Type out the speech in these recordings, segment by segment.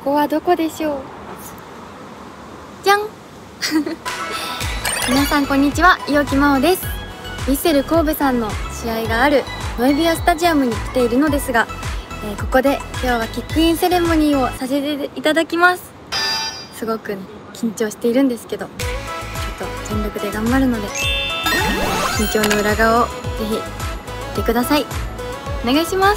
こはどこでしょう。じゃん皆さんこんにちは、伊沖真央です。ヴィッセル神戸さんの試合があるノエビアスタジアムに来ているのですが、ここで今日はキックインセレモニーをさせていただきます。すごくね、緊張しているんですけど、ちょっと全力で頑張るので、緊張の裏側をぜひ見てください。お願いします。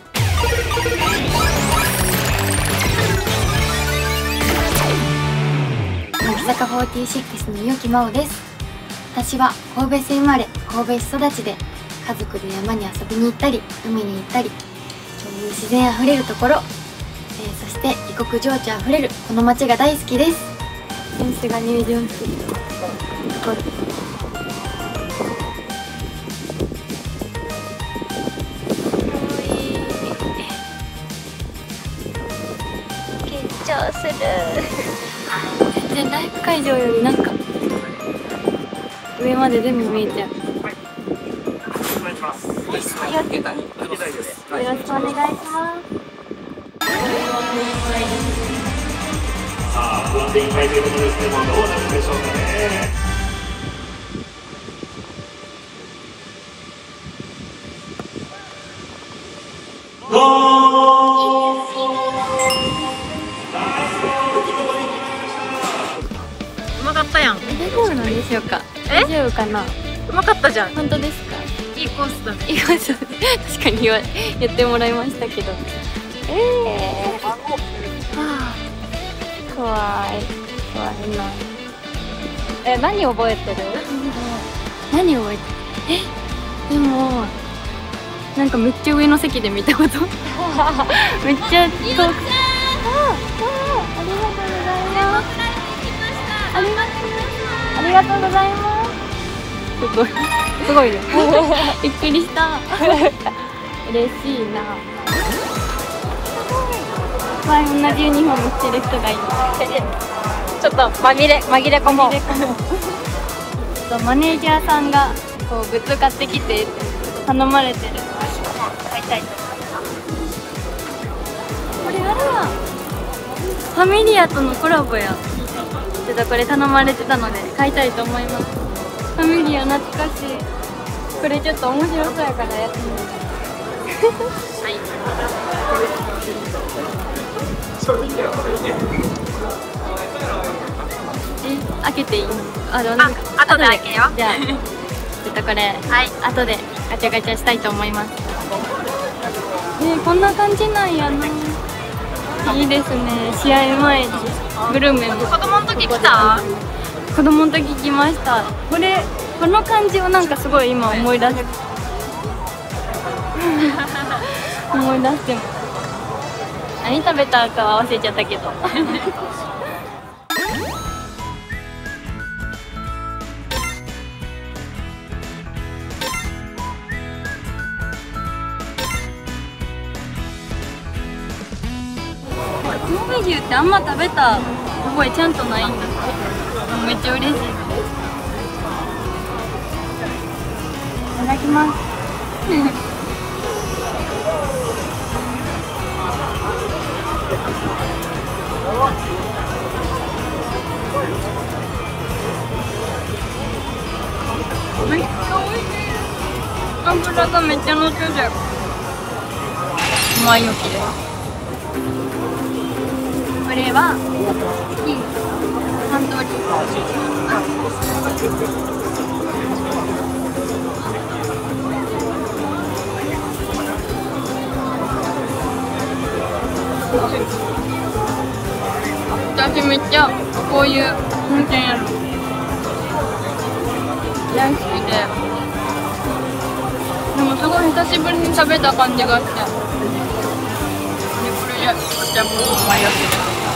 乃木坂46の伊沖真央です。私は神戸市生まれ、神戸市育ちで、家族で山に遊びに行ったり海に行ったり、そういう自然あふれるところ、そして異国情緒あふれるこの街が大好きです。選手が入場するところ、緊張する全然ライブ会場よりなんか上まで全部見えちゃう。よろしくお願いします。 さあ、不安定会ということですけども、どうなるでしょうかね。ゴーうまかったやん。 ゴールなんでしょうか。大丈夫かな。 うまかったじゃん。 本当ですか。 いいコースだね。 いいコース。確かに言ってもらいましたけど。怖いな。 何覚えてる？ 何覚えてる？でもなんかめっちゃ上の席で見たこと。めっちゃ遠く。ありがとうございます。ありがとうございます。すごいね。びっくりした。嬉しいな。同じユニフォーム着てる人がいる。 ちょっと紛れ込もう。 マネージャーさんがこうグッズ買ってきて頼まれてる。買いたいと思います。これあるわ。ファミリアとのコラボや。ちょっとこれ頼まれてたので買いたいと思います。ファミリア懐かしい。これちょっと面白そうやからやってみる。はい。開けていい？ 後で開けよう。 じゃあちょっとこれ、はい、後でガチャガチャしたいと思います。こんな感じなんやな。いいですね。試合前にグルメも。 子供の時来た？ 子供の時来ました。この感じをなんかすごい今思い出して思い出しても何食べたかは忘れちゃったけど。このメニューってあんま食べた覚えちゃんとないんだ。めっちゃ嬉しい。いただきます。めっちゃ美味しい。油がめっちゃ乗っててうまいよきです。これは半通り。私めっちゃこういうなんていうんやろ大好きで、でもすごい久しぶりに食べた感じがして、これでめっちゃもううまいやつです。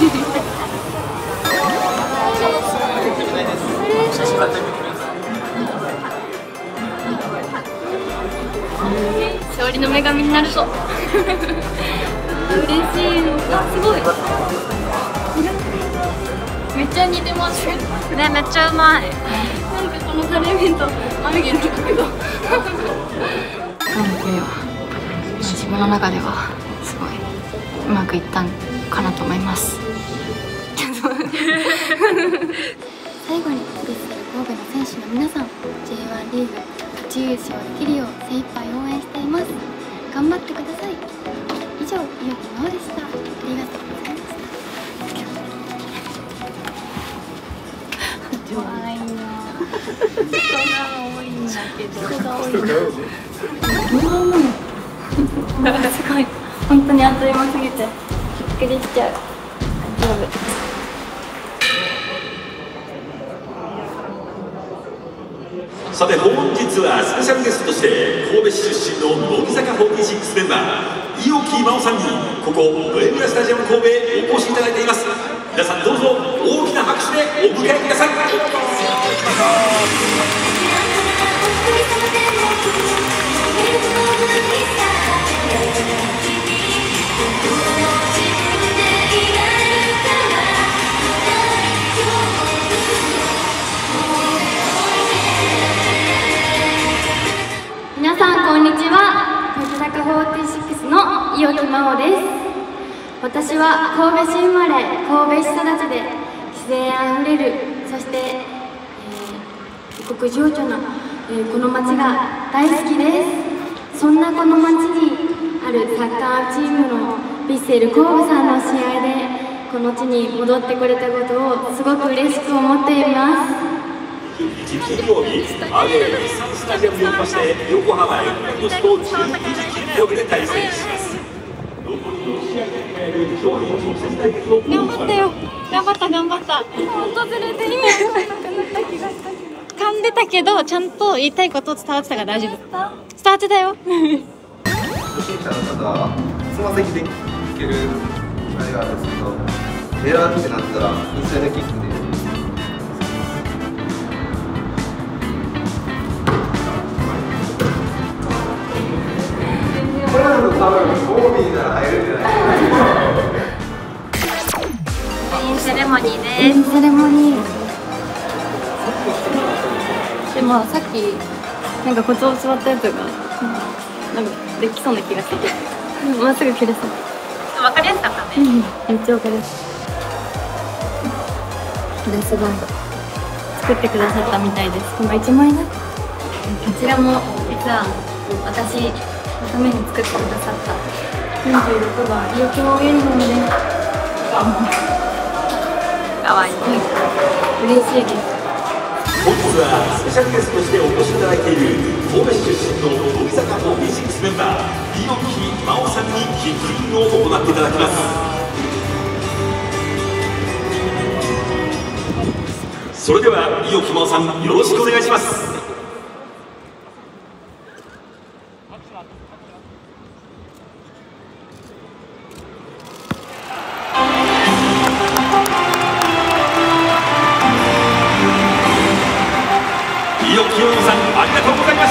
勝利の女神になるぞ。嬉しい。あ、すごい。めっちゃ似てますね。 めっちゃうまい。 なんかこのカレー弁当あげるんだけど。自分の中ではすごいうまくいったんかなと思います。最後にヴィッセル神戸の選手の皆さん、 J1 リーグ初優勝できるよう精一杯応援しています。頑張ってください。以上、伊予木真央でした。ありがとうございました。怖いな。人が多いんだけど。人が多いな。すごい。本当にあっという間すぎてびっくりしちゃう。大丈夫。 さて本日はスペシャルゲストとして神戸市出身の乃木坂46メンバー伊予木真央さんにここノエビアスタジアム神戸へお越しいただいています。皆さんどうぞ大きな拍手でお迎えください。 皆さんこんにちは。乃木坂46の伊予木真央です。私は神戸市生まれ神戸市育ちで自然あふれる、そして、異国情緒な、この街が大好きです。そんなこの街にあるサッカーチームのヴィッセル神戸さんの試合でこの地に戻ってこれたことをすごく嬉しく思っています。 金曜日、アウェー日産スタジアムにおきまして横浜 F・マリノスと12時キックオフで対戦します。残りの試合で迎える上位直接対決を頑張ったよ。頑張った頑張った。訪れて意味わかんなくなった気がしたけど。噛んでたけどちゃんと言いたいこと伝わってたから大丈夫。伝わってたよ。 初心者の方はつま先でいけるあれがあるんですけど、エラーってなったらインサイドキックで。これだと多分ボービーなら入るんじゃないですか。 メインセレモニーメインセレモニーでもさっきなんかコツを教わったやつがなんかできそうな気がしてまっすぐ切れそう。 分かりやすかったね。 めっちゃ分かりやすい。これすごい作ってくださったみたいです。この1枚ね、こちらも実は私のために作ってくださった46番伊予木真央ユニフォームです。 かわいい。 嬉しいです。 本日はスペシャルゲストとしてお越しいただいている神戸市出身の乃木坂46メンバー伊予木真央さんにキックインを行っていただきます。それでは伊予木真央さん、よろしくお願いします。伊予木真央さん、ありがとうございました。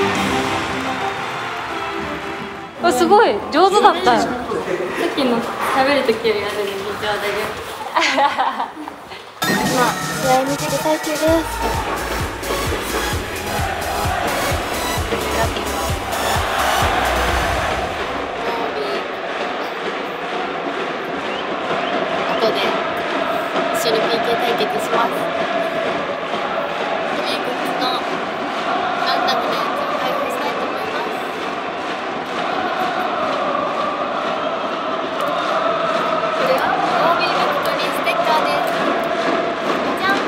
すごい上手だったよ。 さっきの喋る時よりあるのに緊張で今試合見てる最中です。後で一緒に PK 対決します。名物のランダムなやつを開封したいと思います。これはOBビクトリーステッカーです。じゃん。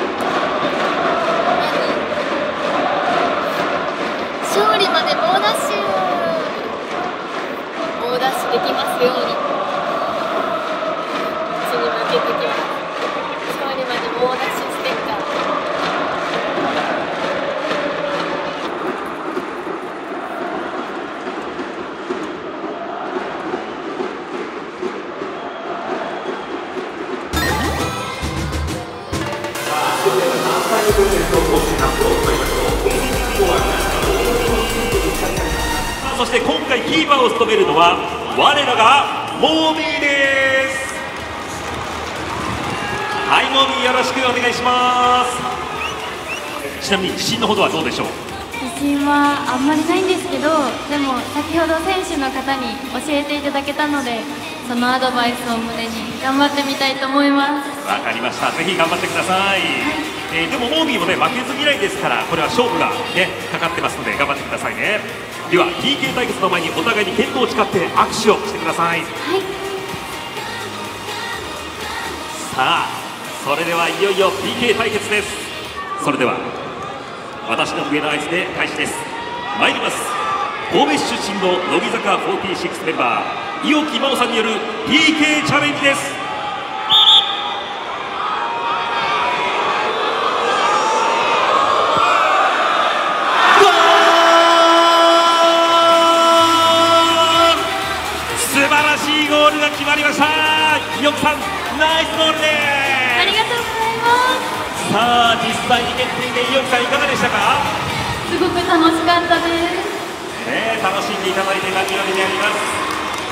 勝利まで猛ダッシュ。猛ダッシュできますように。地に向けてきます。勝利まで猛ダッシュステッカー。 そして今回キーパーを務めるのは我らがモーミーです。はい、モーミーよろしくお願いします。ちなみに自信のほどはどうでしょう？ 自信はあんまりないんですけど、でも先ほど選手の方に教えていただけたのでそのアドバイスを胸に頑張ってみたいと思います。 わかりました。ぜひ頑張ってください。でもモービーもね負けず嫌いですから、これは勝負がねかかってますので頑張ってくださいね。では PK 対決の前にお互いに健闘を誓って握手をしてください。 はい。 さあそれではいよいよ PK 対決です。それでは私の笛の合図で開始です。参ります。神戸市出身の乃木坂46メンバー伊沖真央さんによる PK チャレンジです。素晴らしいゴールが決まりました。伊沖さんナイスゴールです。 ありがとうございます。 さあ実際に決定で伊沖さんいかがでしたか？ すごく楽しかったです。 楽しんでいただいて何よりであります。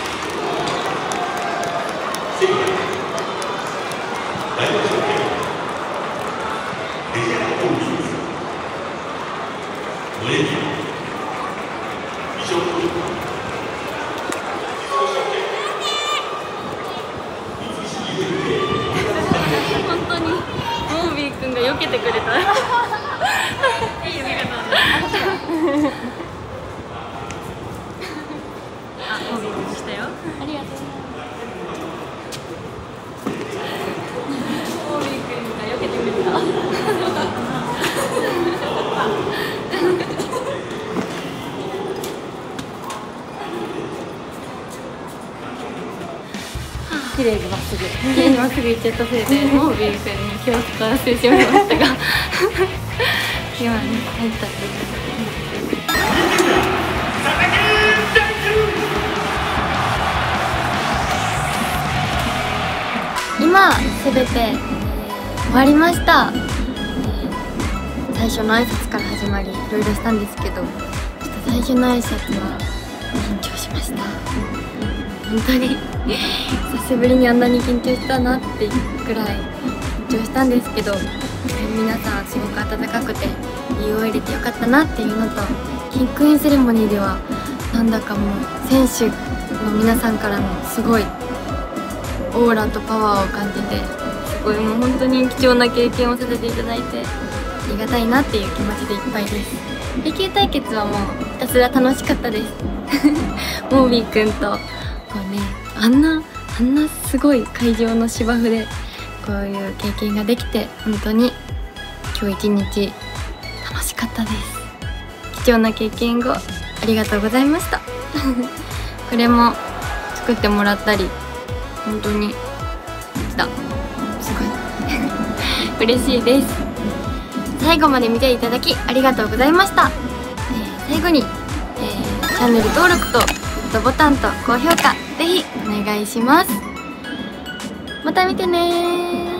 本当にモービー君が避けてくれた。いい読み方だ。あ、モービー君したよ。ありがとう。モービー君が避けてくれた。綺麗にまっすぐ綺麗にまっすぐ行っちゃったせいでモービー君に気を使わせてしまいましたが今ね入ったって今すべて終わりました。最初の挨拶から始まりいろいろしたんですけど、ちょっと最初の挨拶は緊張しました。本当に久しぶりにあんなに緊張したなっていうくらい緊張したんですけど、皆さんすごく温かくていいを入れてよかったなっていうのと、キックインセレモニーではなんだかもう選手の皆さんからのすごいオーラとパワーを感じて、すごいもう本当に貴重な経験をさせていただいてありがたいなっていう気持ちでいっぱいです。PK 対決はもうひたすら楽しかったですモービー君とこうね、あんなすごい会場の芝生でこういう経験ができて本当に今日一日楽しかったです。貴重な経験をありがとうございましたこれも作ってもらったり本当にすごい嬉しいです。最後まで見ていただきありがとうございました。最後に、チャンネル登録とグッドボタンと高評価ぜひお願いします。また見てねー。